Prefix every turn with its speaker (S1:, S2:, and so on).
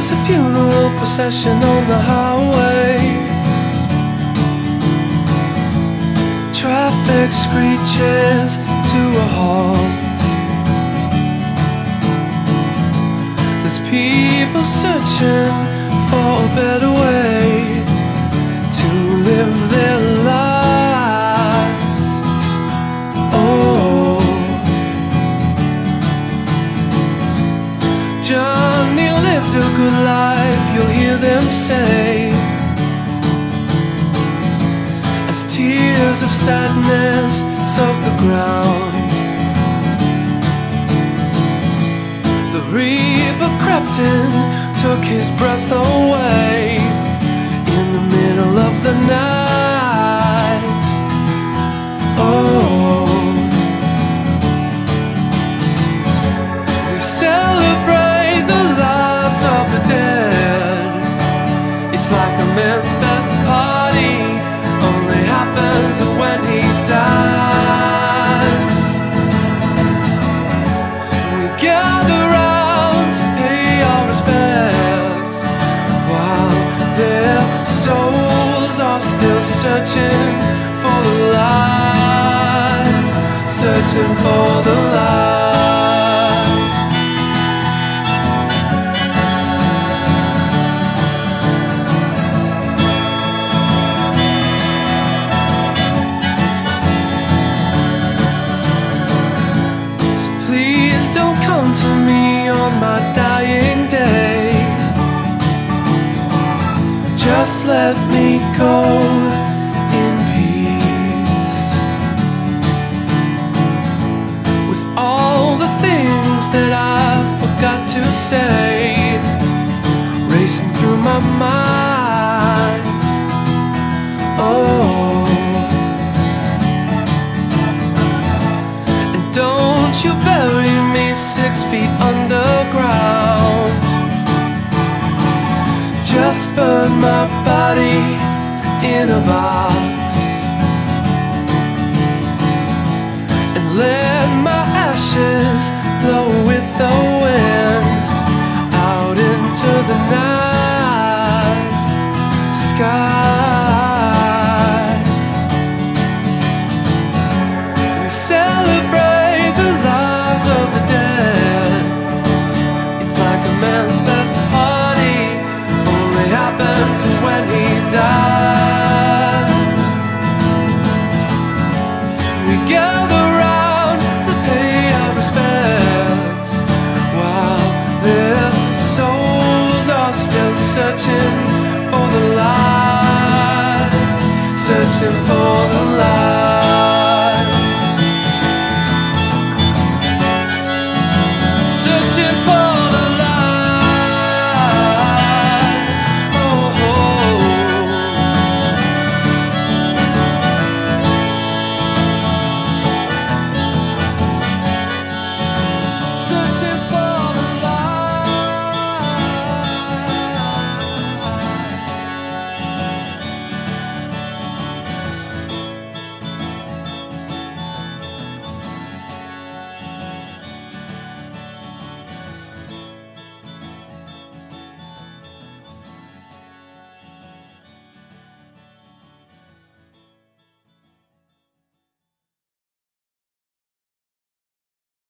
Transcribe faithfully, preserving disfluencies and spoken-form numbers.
S1: There's a funeral procession on the highway. Traffic screeches to a halt. There's people searching for a better way to live their lives. Oh, Johnny lived a good life, you'll hear them say, as tears of sadness soak the ground. The reaper crept in, took his breath away in the middle of the night. Oh, we celebrate the lives of the dead. It's like a man's best party, only happens when he dies. We gather round to pay our respects while their souls are still searching for the light, searching for the light. To me on my dying day, just let me go in peace, with all the things that I forgot to say racing through my mind. Oh, and don't you bury me six feet underground. Just burn my body in a box and let my ashes blow with the wind out into the night sky. We celebrate the lives of the dead. It's like a man's best party, only happens when he dies. We gather round to pay our respects while their souls are still searching for the light, searching for the light, searching for